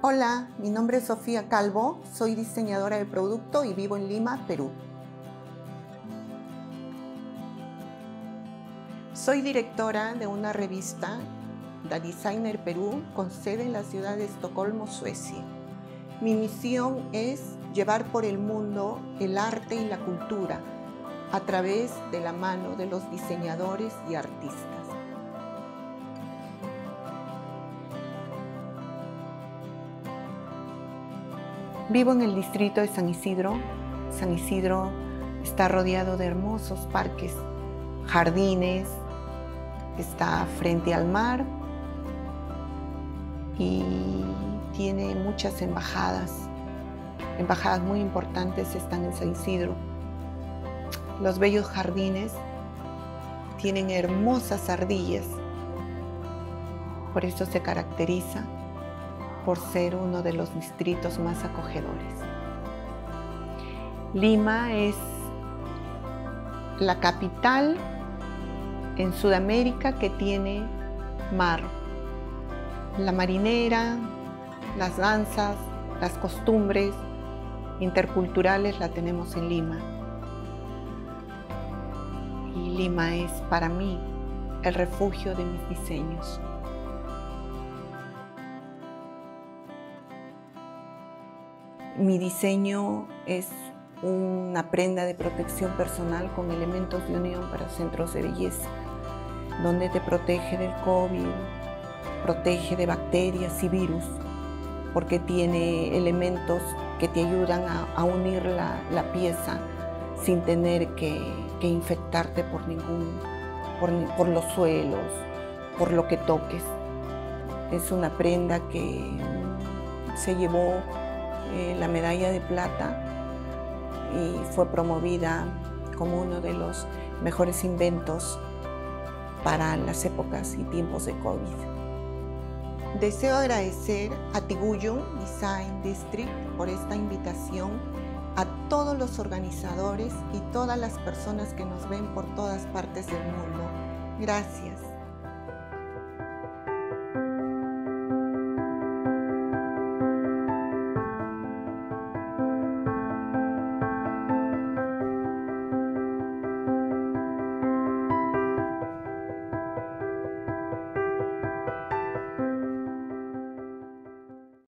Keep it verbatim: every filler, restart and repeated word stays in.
Hola, mi nombre es Sofía Calvo, soy diseñadora de producto y vivo en Lima, Perú. Soy directora de una revista, The Designer Perú, con sede en la ciudad de Estocolmo, Suecia. Mi misión es llevar por el mundo el arte y la cultura a través de la mano de los diseñadores y artistas. Vivo en el distrito de San Isidro. San Isidro está rodeado de hermosos parques, jardines, está frente al mar y tiene muchas embajadas. Embajadas muy importantes están en San Isidro. Los bellos jardines tienen hermosas ardillas, por eso se caracteriza por ser uno de los distritos más acogedores. Lima es la capital en Sudamérica que tiene mar. La marinera, las danzas, las costumbres interculturales la tenemos en Lima. Y Lima es para mí el refugio de mis diseños. Mi diseño es una prenda de protección personal con elementos de unión para centros de belleza, donde te protege del COVID, protege de bacterias y virus, porque tiene elementos que te ayudan a, a unir la, la pieza sin tener que, que infectarte por, ningún, por, por los suelos, por lo que toques. Es una prenda que se llevó Eh, la medalla de plata y fue promovida como uno de los mejores inventos para las épocas y tiempos de COVID. Deseo agradecer a Tiguyum Design District por esta invitación, a todos los organizadores y todas las personas que nos ven por todas partes del mundo. Gracias.